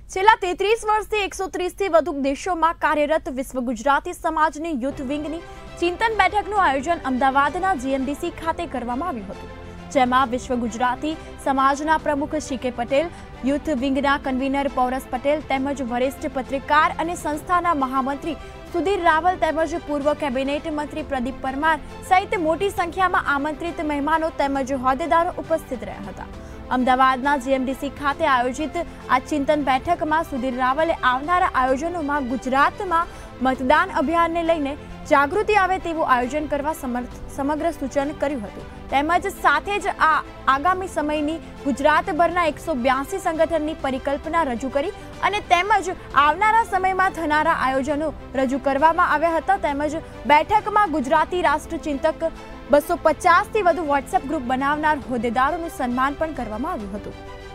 છેલ્લા 33 વર્ષથી 130થી વધુ દેશોમાં કાર્યરત વિશ્વ ગુજરાતી સમાજની યુથ વિંગની ચિંતન બેઠકનું આયોજન અમદાવાદના જીએમડીસી ખાતે કરવામાં આવ્યું હતું, જેમાં વિશ્વ ગુજરાતી સમાજના પ્રમુખ શીકે પટેલ, યુથ વિંગના કન્વીનર પૌરસ પટેલ તેમજ વરિષ્ઠ પત્રકાર અને સંસ્થાના મહામંત્રી સુધીર રાવલ તેમજ પૂર્વ કેબિનેટ મંત્રી પ્રદીપ પરમાર સહિત મોટી સંખ્યામાં આમંત્રિત મહેમાનો તેમજ હોદ્દેદારો ઉપસ્થિત રહ્યા હતા। અમદાવાદના જીએમડીસી ખાતે આયોજિત આ ચિંતન બેઠકમાં સુધીર રાવલે આવનારા આયોજનોમાં ગુજરાતમાં મતદાન અભિયાનને લઈને જાગૃતિ આવે તેવું આયોજન કરવા સમગ્ર સૂચન કર્યું હતું, તેમજ સાથે જ આગામી સમયની ગુજરાતભરના 182 સંગઠનની પરિકલ્પના રજૂ કરી અને તેમજ આવનારા સમયમાં થનારા આયોજનો રજૂ કરવામાં આવ્યા હતા। તેમજ બેઠકમાં ગુજરાતી રાષ્ટ્રચિંતક 250થી વધુ વોટ્સએપ ગ્રુપ બનાવનાર હોદ્દેદારોનું સન્માન પણ કરવામાં આવ્યું હતું।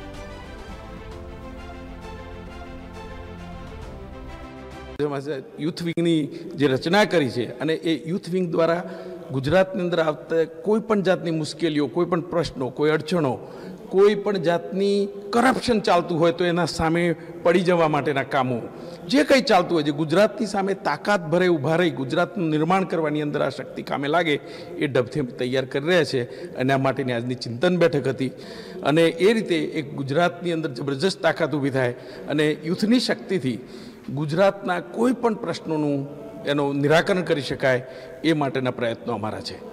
યુથ વિંગની જે રચના કરી છે અને એ યુથ વિંગ દ્વારા ગુજરાતની અંદર આવતા કોઈ પણ જાતની મુશ્કેલીઓ, કોઈ પણ પ્રશ્નો, કોઈ અડચણો, કોઈ પણ જાતની કરપ્શન ચાલતું હોય તો એના સામે પડી જવા માટેના કામો, જે કંઈ ચાલતું હોય, જે ગુજરાતની સામે તાકાત ભરે ઊભા રહી ગુજરાતનું નિર્માણ કરવાની અંદર આ શક્તિ કામે લાગે એ ઢબથી તૈયાર કરી રહ્યા છે અને આ માટેની આજની ચિંતન બેઠક હતી અને એ રીતે એક ગુજરાતની અંદર જબરજસ્ત તાકાત ઊભી થાય અને યુથની શક્તિથી ગુજરાતના કોઈ પણ પ્રશ્નોનું એનું નિરાકરણ કરી શકાય એ માટેના પ્રયત્નો અમારા છે।